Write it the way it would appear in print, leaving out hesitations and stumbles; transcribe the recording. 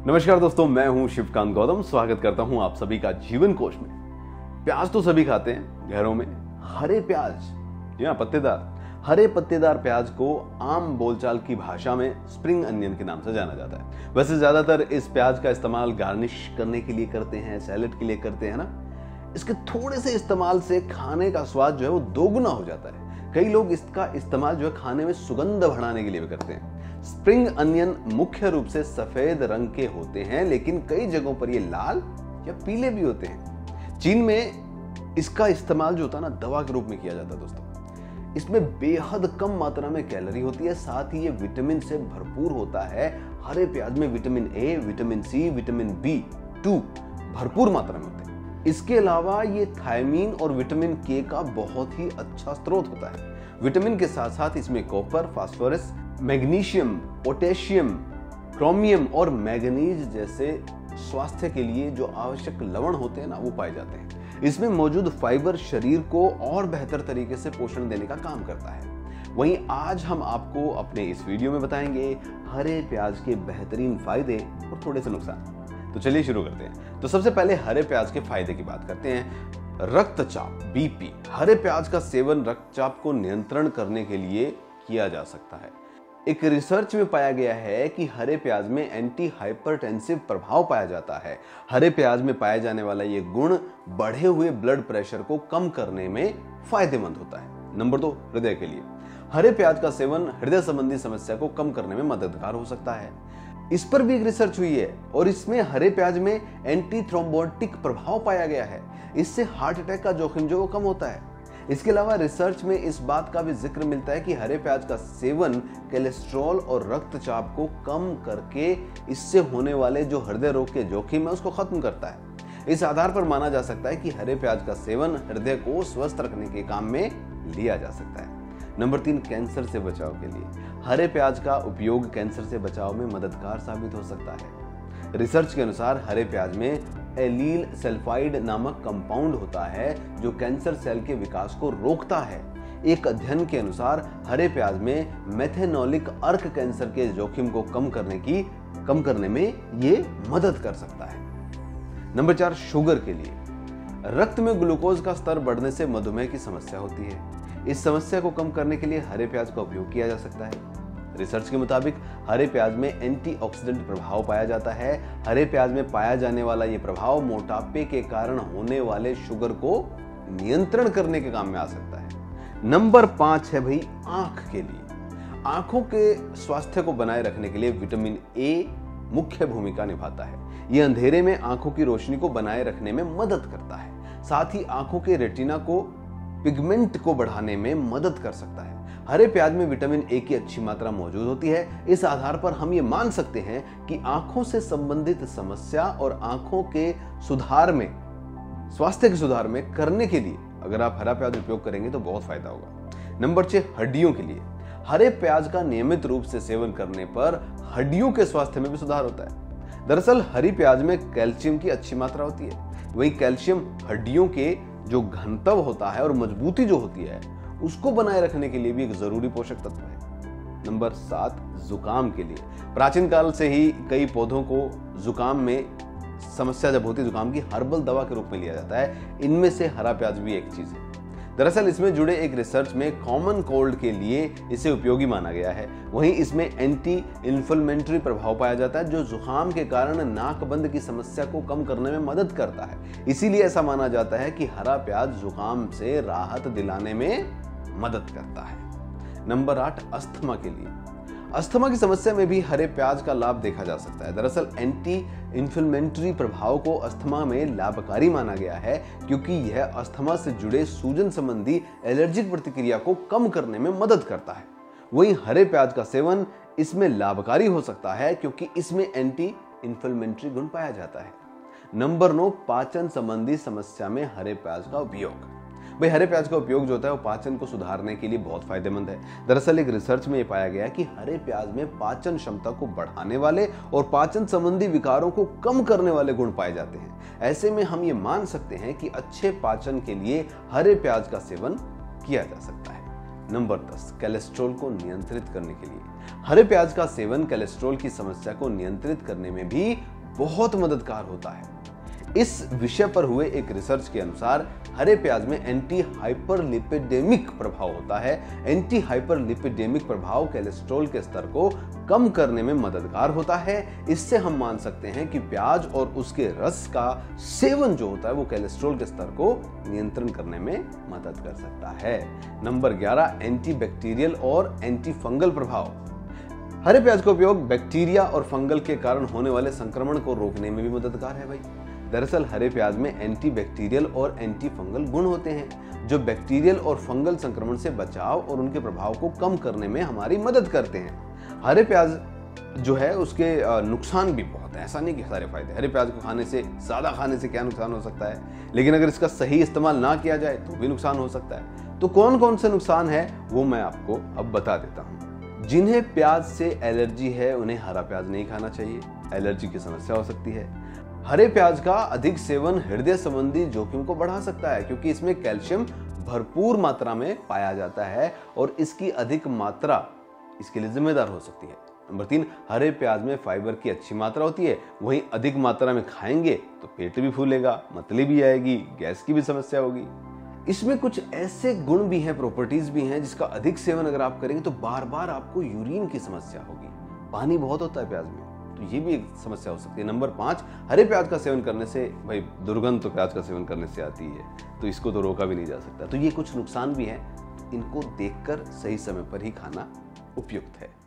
नमस्कार दोस्तों, मैं हूं शिवकांत गौतम। स्वागत करता हूं आप सभी का जीवन कोश में। प्याज तो सभी खाते हैं घरों में। हरे प्याज, जी हाँ, पत्तेदार हरे पत्तेदार प्याज को आम बोलचाल की भाषा में स्प्रिंग अनियन के नाम से जाना जाता है। वैसे ज्यादातर इस प्याज का इस्तेमाल गार्निश करने के लिए करते हैं, सैलेड के लिए करते हैं ना। इसके थोड़े से इस्तेमाल से खाने का स्वाद जो है वो दोगुना हो जाता है। कई लोग इसका इस्तेमाल जो है खाने में सुगंध बढ़ाने के लिए भी करते हैं। स्प्रिंग अनियन मुख्य रूप से सफेद रंग के होते हैं, लेकिन कई जगहों पर ये लाल या पीले भी होते हैं। चीन में इसका इस्तेमाल जो होता है ना, दवा के रूप में किया जाता है दोस्तों। इसमें बेहद कम मात्रा में कैलोरी होती है, साथ ही ये विटामिन से भरपूर होता है। हरे प्याज में vitamin A, vitamin C, vitamin B2 भरपूर मात्रा में होते हैं। इसके अलावा ये थायमीन और विटामिन के का बहुत ही अच्छा स्रोत होता है। विटामिन के साथ साथ इसमें copper, phosphorus, magnesium, potassium, chromium और मैग्नीज जैसे स्वास्थ्य के लिए जो आवश्यक लवण होते हैं ना, वो पाए जाते हैं। इसमें मौजूद फाइबर शरीर को और बेहतर तरीके से पोषण देने का काम करता है। वहीं आज हम आपको अपने इस वीडियो में बताएंगे हरे प्याज के बेहतरीन फायदे और थोड़े से नुकसान। तो चलिए शुरू करते हैं। तो सबसे पहले हरे प्याज के फायदे की बात करते हैं। रक्तचाप, बीपी। हरे प्याज का सेवन रक्तचाप को नियंत्रण करने के लिए किया जा सकता है। एक रिसर्च में पाया गया है कि हरे प्याज में एंटी हाइपरटेंसिव प्रभाव पाया जाता है। हरे प्याज में पाया जाने वाला यह गुण बढ़े हुए ब्लड प्रेशर को कम करने में फायदेमंद होता है। नंबर 2, हृदय के लिए हरे प्याज का सेवन हृदय संबंधी समस्या को कम करने में मददगार हो सकता है। इस पर भी एक रिसर्च हुई है और इसमें हरे प्याज में एंटी थ्रोम्बोटिक प्रभाव पाया गया है। इससे हार्ट अटैक का जोखिम जो वो कम होता है। इसके अलावा रिसर्च में इस बात का भी जिक्र मिलता है कि हरे प्याज का सेवन कोलेस्ट्रॉल और रक्तचाप को कम करके इससे होने वाले जो हृदय रोग के जोखिम है उसको खत्म करता है। इस आधार पर माना जा सकता है कि हरे प्याज का सेवन हृदय को स्वस्थ रखने के काम में लिया जा सकता है। नंबर 3, कैंसर से बचाव के लिए हरे प्याज का उपयोग कैंसर से बचाव में मददगार साबित हो सकता है। रिसर्च के अनुसार हरे प्याज में एलील सल्फाइड नामक कंपाउंड होता है जो कैंसर सेल के विकास को रोकता है। एक अध्ययन के अनुसार हरे प्याज में मेथेनोलिक अर्क कैंसर के जोखिम को कम करने में ये मदद कर सकता है। नंबर 4, शुगर के लिए रक्त में ग्लूकोज का स्तर बढ़ने से मधुमेह की समस्या होती है। इस समस्या को कम करने के लिए हरे प्याज का उपयोग किया जा सकता है। रिसर्च के मुताबिक हरे प्याज में एंटीऑक्सीडेंट प्रभाव पाया जाता है। हरे प्याज में पाया जाने वाला यह प्रभाव मोटापे के कारण होने वाले शुगर को नियंत्रण करने के काम में आ सकता है। नंबर 5 है भाई, आंख के लिए। आंखों के स्वास्थ्य को बनाए रखने के लिए विटामिन ए मुख्य भूमिका निभाता है। यह अंधेरे में आंखों की रोशनी को बनाए रखने में मदद करता है। साथ ही आंखों के रेटिना को पिगमेंट को बढ़ाने में मदद कर सकता है। हरे प्याज में विटामिन ए की अच्छी मात्रा मौजूद होती है। इस आधार पर हम ये मान सकते हैं कि आंखों से संबंधित समस्या और आंखों के सुधार में, स्वास्थ्य के सुधार में करने के लिए अगर आप हरा प्याज उपयोग करेंगे तो बहुत फायदा होगा। नंबर 6, हड्डियों के लिए हरे प्याज का नियमित रूप से सेवन करने पर हड्डियों के स्वास्थ्य में भी सुधार होता है। दरअसल हरी प्याज में कैल्शियम की अच्छी मात्रा होती है। वही कैल्शियम हड्डियों के जो घनत्व होता है और मजबूती जो होती है उसको बनाए रखने के लिए भी एक जरूरी पोषक तत्व है। नंबर 7, जुकाम के लिए प्राचीन काल से ही कई पौधों को जुकाम में समस्या जब होती है, जुकाम की हर्बल दवा के रूप में लिया जाता है। इनमें से हरा प्याज भी एक चीज है। दरअसल इसमें जुड़े एक रिसर्च में कॉमन कोल्ड के लिए इसे उपयोगी माना गया है। वहीं इसमें एंटी इन्फ्लेमेटरी प्रभाव पाया जाता है जो जुकाम के कारण नाकबंद की समस्या को कम करने में मदद करता है। इसीलिए ऐसा माना जाता है कि हरा प्याज जुकाम से राहत दिलाने में मदद करता है। नंबर 8, अस्थमा के लिए अस्थमा की समस्या में भी हरे प्याज का लाभ देखा जा सकता है। दरअसल एंटी इन्फ्लेमेटरी प्रभाव को अस्थमा में लाभकारी माना गया है क्योंकि यह अस्थमा से जुड़े सूजन संबंधी एलर्जिक प्रतिक्रिया को कम करने में मदद करता है। वहीं हरे प्याज का सेवन इसमें लाभकारी हो सकता है क्योंकि इसमें एंटी इन्फ्लेमेटरी गुण पाया जाता है। नंबर 9, पाचन संबंधी समस्या में हरे प्याज का उपयोग। भाई हरे प्याज का उपयोग जो होता है वो पाचन को सुधारने के लिए बहुत फायदेमंद है। दरअसल एक रिसर्च में ये पाया गया कि हरे प्याज में पाचन क्षमता को बढ़ाने वाले और पाचन संबंधी विकारों को कम करने वाले गुण पाए जाते हैं। ऐसे में हम ये मान सकते हैं कि अच्छे पाचन के लिए हरे प्याज का सेवन किया जा सकता है। नंबर 10, कोलेस्ट्रॉल को नियंत्रित करने के लिए हरे प्याज का सेवन कोलेस्ट्रॉल की समस्या को नियंत्रित करने में भी बहुत मददगार होता है। इस विषय पर हुए एक रिसर्च के अनुसार हरे प्याज में एंटी हाइपरलिपिडेमिक प्रभाव होता है। एंटी हाइपरलिपिडेमिक प्रभाव कोलेस्ट्रॉल के स्तर को कम करने में मददगार होता है। इससे हम मान सकते हैं कि प्याज और उसके रस का सेवन जो होता है वो कोलेस्ट्रॉल के स्तर को नियंत्रण करने में मदद कर सकता है। नंबर 11, एंटीबैक्टीरियल और एंटी फंगल प्रभाव। हरे प्याज का उपयोग बैक्टीरिया और फंगल के कारण होने वाले संक्रमण को रोकने में भी मददगार है भाई। दरअसल हरे प्याज में एंटीबैक्टीरियल और एंटी फंगल गुण होते हैं जो बैक्टीरियल और फंगल संक्रमण से बचाव और उनके प्रभाव को कम करने में हमारी मदद करते हैं। हरे प्याज जो है उसके नुकसान भी बहुत है, ऐसा नहीं कि सारे फायदे। हरे प्याज को खाने से, ज्यादा खाने से क्या नुकसान हो सकता है, लेकिन अगर इसका सही इस्तेमाल ना किया जाए तो भी नुकसान हो सकता है। तो कौन कौन से नुकसान है वो मैं आपको अब बता देता हूँ। जिन्हें प्याज से एलर्जी है उन्हें हरा प्याज नहीं खाना चाहिए, एलर्जी की समस्या हो सकती है। हरे प्याज का अधिक सेवन हृदय संबंधी जोखिम को बढ़ा सकता है क्योंकि इसमें कैल्शियम भरपूर मात्रा में पाया जाता है और इसकी अधिक मात्रा इसके लिए जिम्मेदार हो सकती है। नंबर 3, हरे प्याज में फाइबर की अच्छी मात्रा होती है, वहीं अधिक मात्रा में खाएंगे तो पेट भी फूलेगा, मतली भी आएगी, गैस की भी समस्या होगी। इसमें कुछ ऐसे गुण भी हैं, प्रॉपर्टीज भी हैं जिसका अधिक सेवन अगर आप करेंगे तो बार बार आपको यूरिन की समस्या होगी। पानी बहुत होता है प्याज में, तो ये भी एक समस्या हो सकती है। नंबर 5, हरे प्याज का सेवन करने से भाई दुर्गंध तो प्याज का सेवन करने से आती है, तो इसको तो रोका भी नहीं जा सकता। तो ये कुछ नुकसान भी हैं, इनको देखकर सही समय पर ही खाना उपयुक्त है।